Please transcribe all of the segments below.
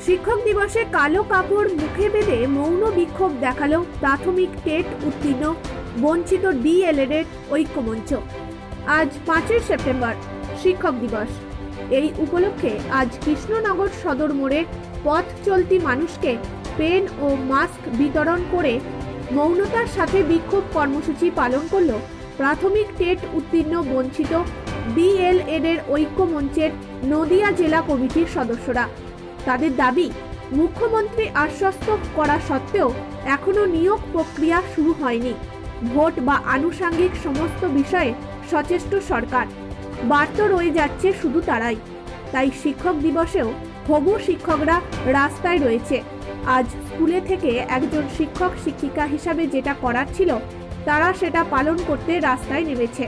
শিক্ষক দিবসে কালো কাপড় মুখে বেঁধে মৌন বিক্ষোভ দেখালো প্রাথমিক টেট উত্তীর্ণ বঞ্চিত ডিএলএড ঐক্যমঞ্চ। আজ 5 সেপ্টেম্বর শিক্ষক দিবস। এই উপলক্ষে আজ কৃষ্ণনগর সদর মোড়ে পথ চলতি মানুষকে পেন ও মাস্ক বিতরণ করে মৌনতার সাথে বিক্ষোভ কর্মসূচি পালন করল প্রাথমিক টেট উত্তীর্ণ বঞ্চিত ডিএলএড ঐক্যমঞ্চের নদিয়া জেলা কমিটির সদস্যরা। তাদের দাবি, মুখ্যমন্ত্রী আশ্বস্ত করা সত্ত্বেও এখনো নিয়োগ প্রক্রিয়া শুরু হয়নি। ভোট বা আনুষঙ্গিক সমস্ত বিষয়ে সচেষ্ট সরকার, বার্তা রয়ে যাচ্ছে শুধু তারাই। তাই শিক্ষক দিবসেও হবু শিক্ষকরা রাস্তায় রয়েছে। আজ স্কুলে থেকে একজন শিক্ষক শিক্ষিকা হিসাবে যেটা করার ছিল তারা সেটা পালন করতে রাস্তায় নেমেছে।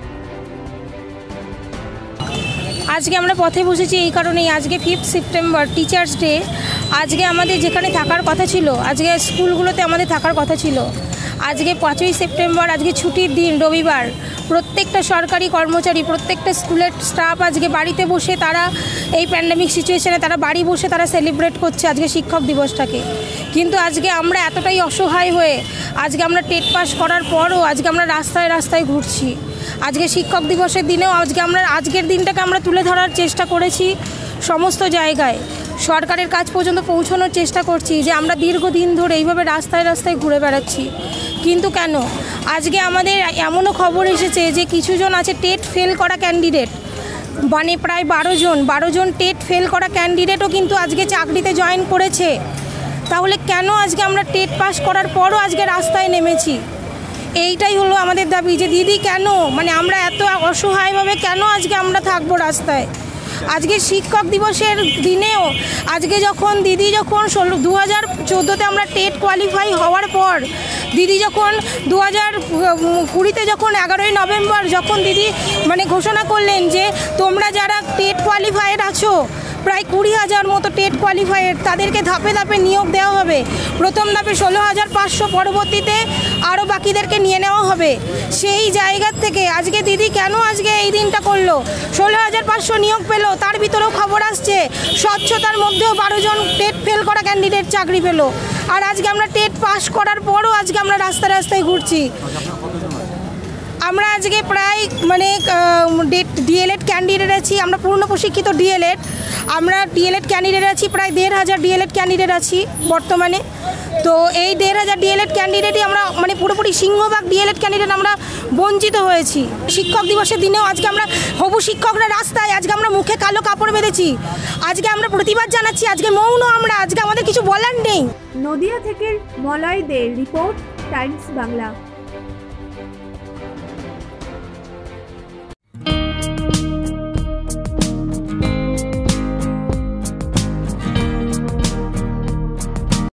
আজকে আমরা পথে বসেছি এই কারণেই, আজকে 5 সেপ্টেম্বর টিচার্স ডে। আজকে আমাদের যেখানে থাকার কথা ছিল, আজকে স্কুলগুলোতে আমাদের থাকার কথা ছিল। আজকে 5 সেপ্টেম্বর, আজকে ছুটির দিন, রবিবার। প্রত্যেকটা সরকারি কর্মচারী, প্রত্যেকটা স্কুলের স্টাফ আজকে বাড়িতে বসে তারা এই প্যান্ডেমিক সিচুয়েশনে তারা বাড়ি বসে তারা সেলিব্রেট করছে আজকে শিক্ষক দিবসটাকে। কিন্তু আজকে আমরা এতটাই অসহায় হয়ে আজকে আমরা টেট পাস করার পরও আজকে আমরা রাস্তায় রাস্তায় ঘুরছি। আজকে শিক্ষক দিবসের দিনেও আজকের দিনটাকে আমরা তুলে ধরার চেষ্টা করেছি সমস্ত জায়গায়, সরকারের কাজ পর্যন্ত পৌঁছানোর চেষ্টা করছি যে আমরা দীর্ঘদিন ধরে এইভাবে রাস্তায় রাস্তায় ঘুরে বেড়াচ্ছি। কিন্তু কেন আজকে আমাদের এমনও খবর এসেছে যে কিছুজন আছে টেট ফেল করা ক্যান্ডিডেট, মানে প্রায় 12 জন টেট ফেল করা ক্যান্ডিডেটও কিন্তু আজকে চাকরিতে জয়েন করেছে। তাহলে কেন আজকে আমরা টেট পাস করার পরও আজকে রাস্তায় নেমেছি? এইটাই হলো আমাদের দাবি যে দিদি কেন, মানে আমরা এত অসহায়ভাবে কেন আজকে আমরা থাকবো রাস্তায়। আজকে শিক্ষক দিবসের দিনেও আজকে যখন 2014-তে আমরা টেট কোয়ালিফাই হওয়ার পর দিদি যখন 2020-তে যখন 11ই নভেম্বর যখন দিদি মানে ঘোষণা করলেন যে তোমরা যারা টেট কোয়ালিফাইড আছো প্রায় 20,000 মতো টেট কোয়ালিফাইড, তাদেরকে ধাপে ধাপে নিয়োগ দেওয়া হবে। প্রথম ধাপে 16,500, পরবর্তীতে আরও বাকিদেরকে নিয়ে নেওয়া হবে। সেই জায়গার থেকে আজকে দিদি কেন আজকে এই দিনটা করলো? 16,500 নিয়োগ পেলো, তার ভিতরেও খবর আসছে স্বচ্ছতার মধ্যেও 12 জন টেট ফেল করা ক্যান্ডিডেট চাকরি পেলো। আর আজকে আমরা টেট পাস করার পরও আজকে আমরা রাস্তায় রাস্তায় ঘুরছি। আমরা আজকে প্রায় মানে ডিএলএড ক্যান্ডিডেট আছি, আমরা পূর্ণ প্রশিক্ষিত ডিএলএড। আমরা ডিএলএড ক্যান্ডিডেট আছি প্রায় 1,500 ডিএলএড ক্যান্ডিডেট আছি বর্তমানে। তো এই 1,500 ডিএলএড ক্যান্ডিডেটই আমরা মানে পুরোপুরি সিংহভাগ ডিএলএড ক্যান্ডিডেট আমরা বঞ্চিত হয়েছি। শিক্ষক দিবসের দিনেও আজকে আমরা হবু শিক্ষকরা রাস্তায়, আজকে আমরা মুখে কালো কাপড় বেঁধেছি, আজকে আমরা প্রতিবাদ জানাচ্ছি, আজকে মৌন আমরা, আজকে আমাদের কিছু বলার নেই। নদিয়া থেকে মলয় দে রিপোর্ট, টাইমস বাংলা।